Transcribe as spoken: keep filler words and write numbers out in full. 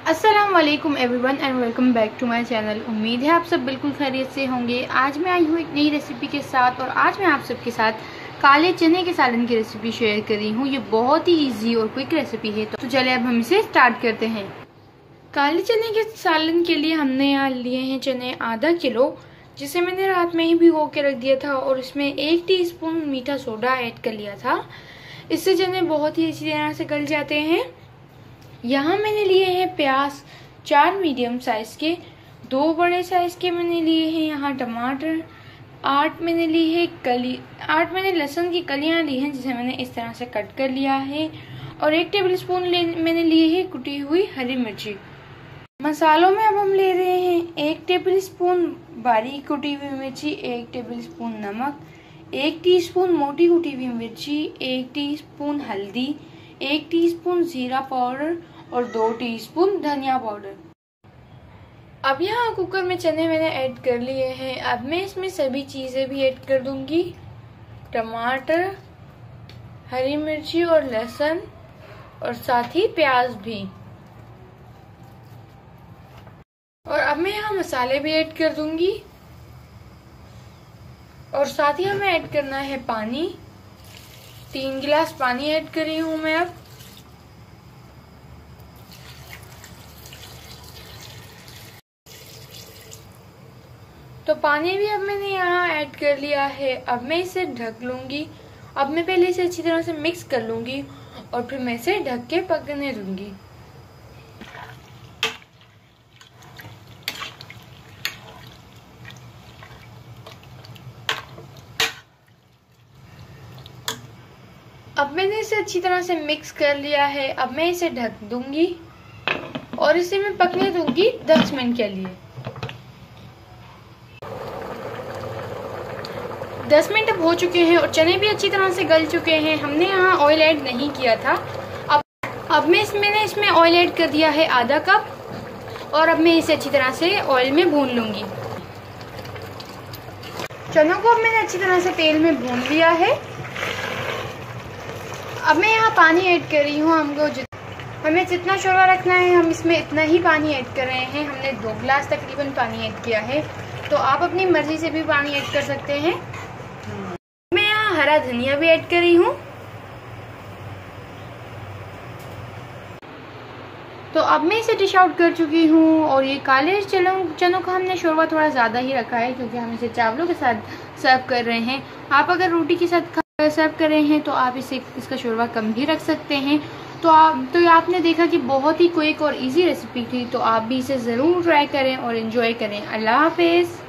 अस्सलाम वालेकुम everyone and welcome back to my channel. उम्मीद है आप सब बिल्कुल खैरियत से होंगे। आज मैं आई हूँ एक नई रेसिपी के साथ और आज मैं आप सबके साथ काले चने के सालन की रेसिपी शेयर कर रही हूँ। ये बहुत ही इजी और क्विक रेसिपी है, तो चलिए अब हम इसे स्टार्ट करते हैं। काले चने के सालन के लिए हमने यहाँ लिए हैं चने आधा किलो, जिसे मैंने रात में ही भिगो के रख दिया था और इसमें एक टीस्पून मीठा सोडा ऐड कर लिया था। इससे चने बहुत ही अच्छी तरह से गल जाते हैं। यहाँ मैंने लिए हैं प्याज चार मीडियम साइज के, दो बड़े साइज के मैंने लिए हैं यहाँ टमाटर, आठ मैंने ली है कली आठ मैंने लहसुन की कलियाँ ली हैं जिसे मैंने इस तरह से कट कर लिया है, और एक टेबल स्पून मैंने लिए है कुटी हुई हरी मिर्ची। मसालों में अब हम ले रहे हैं एक टेबल स्पून बारीक कुटी हुई मिर्ची, एक टेबल स्पून नमक, एक टीस्पून मोटी कुटी हुई मिर्ची, एक टीस्पून हल्दी, एक टीस्पून जीरा पाउडर और दो टीस्पून धनिया पाउडर। अब यहाँ कुकर में चने मैंने ऐड कर लिए हैं। अब मैं इसमें सभी चीजें भी ऐड कर दूंगी, टमाटर, हरी मिर्ची और लहसुन और साथ ही प्याज भी। और अब मैं यहाँ मसाले भी ऐड कर दूंगी और साथ ही हमें ऐड करना है पानी। तीन गिलास पानी ऐड कर रही हूँ मैं अब। तो पानी भी अब मैंने यहाँ ऐड कर लिया है। अब मैं इसे ढक लूंगी। अब मैं पहले इसे अच्छी तरह से मिक्स कर लूंगी और फिर मैं इसे ढक के पकने दूंगी। अब मैंने इसे अच्छी तरह से मिक्स कर लिया है। अब मैं इसे ढक दूंगी और इसे मैं पकने दूंगी दस मिनट के लिए। दस मिनट अब हो चुके हैं और चने भी अच्छी तरह से गल चुके हैं। हमने यहाँ ऑयल ऐड नहीं किया था। अब अब मैं इसमें मैंने इसमें ऑयल ऐड कर दिया है आधा कप, और अब मैं इसे अच्छी तरह से ऑयल में भून लूंगी। चनों को अब मैंने अच्छी तरह से तेल में भून लिया है। अब मैं यहाँ पानी ऐड कर रही हूँ। हमको जित हमें जितना शोरबा रखना है हम इसमें इतना ही पानी ऐड कर रहे हैं। हमने दो गिलास तकरीबन पानी ऐड किया है, तो आप अपनी मर्जी से भी पानी ऐड कर सकते हैं। मैं यहाँ हरा धनिया भी ऐड कर रही हूँ। तो अब मैं इसे डिश आउट कर चुकी हूँ। और ये काले चनों चनों का हमने शोरबा थोड़ा ज़्यादा ही रखा है क्योंकि हम इसे चावलों के साथ सर्व कर रहे हैं। आप अगर रोटी के साथ सर्व कर रहे हैं तो आप इसे इसका शोरबा कम भी रख सकते हैं। तो आप तो आपने देखा कि बहुत ही क्विक और इजी रेसिपी थी, तो आप भी इसे ज़रूर ट्राई करें और एंजॉय करें। अल्लाह हाफिज़।